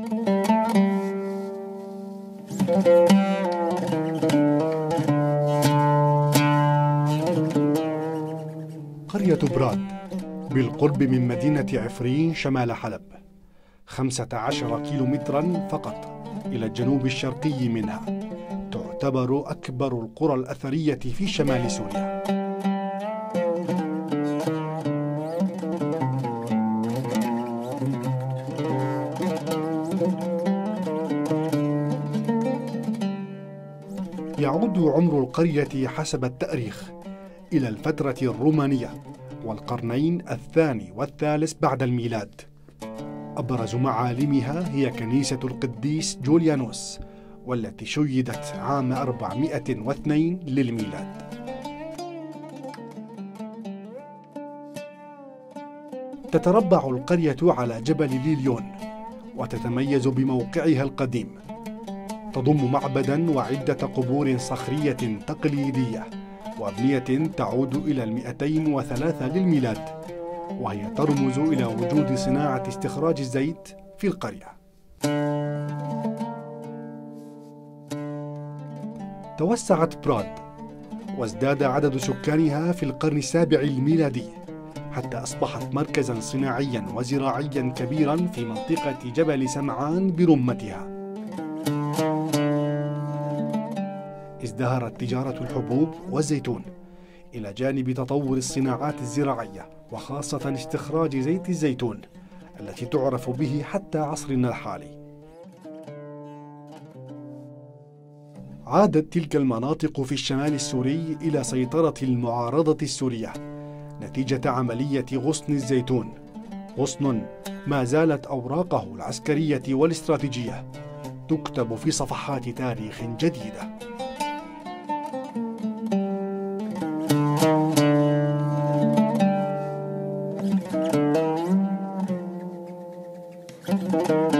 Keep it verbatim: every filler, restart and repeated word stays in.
قرية براد بالقرب من مدينة عفرين شمال حلب، خمسة عشر كيلومترا فقط إلى الجنوب الشرقي منها. تعتبر أكبر القرى الأثرية في شمال سوريا. يعود عمر القرية حسب التاريخ إلى الفترة الرومانية والقرنين الثاني والثالث بعد الميلاد. أبرز معالمها هي كنيسة القديس جوليانوس، والتي شيدت عام أربعمائة واثنين للميلاد. تتربع القرية على جبل ليليون، وتتميز بموقعها القديم. تضم معبداً وعدة قبور صخرية تقليدية، وأبنية تعود إلى المئتين وثلاثة للميلاد، وهي ترمز إلى وجود صناعة استخراج الزيت في القرية. توسعت براد وازداد عدد سكانها في القرن السابع الميلادي، حتى أصبحت مركزاً صناعياً وزراعياً كبيراً في منطقة جبل سمعان برمتها. ازدهرت تجارة الحبوب والزيتون، إلى جانب تطور الصناعات الزراعية، وخاصة استخراج زيت الزيتون التي تعرف به حتى عصرنا الحالي. عادت تلك المناطق في الشمال السوري إلى سيطرة المعارضة السورية نتيجة عملية غصن الزيتون، غصن ما زالت أوراقه العسكرية والاستراتيجية تكتب في صفحات تاريخ جديدة. Thank you.